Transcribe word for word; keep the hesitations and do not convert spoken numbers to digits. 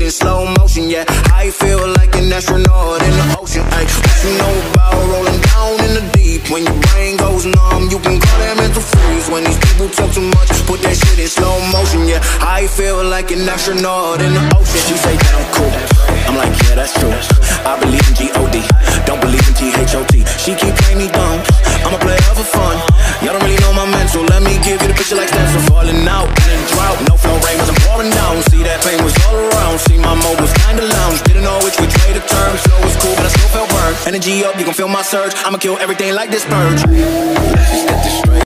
in slow motion, yeah. I feel like an astronaut in the ocean, ay. What you know about rolling down in the deep? When your brain goes numb, you can call that mental freeze. When these people talk too much, put that shit in slow motion, yeah. I feel like an astronaut in the ocean. She say that I'm cool, I'm like, yeah, that's true. I believe in G O D, don't believe in T H O T. She keep playing me dumb, I'm a player for fun. Y'all don't really know my mental, let me give you the picture like stems from falling out in a drought. No flow rain was I'm pouring down, see that pain was all around. See my mode was kinda lounge, didn't know which which way to turn. Flow was cool, but I still felt burned. Energy up, you gon' feel my surge. I'ma kill everything like this purge. Let's just get this straight.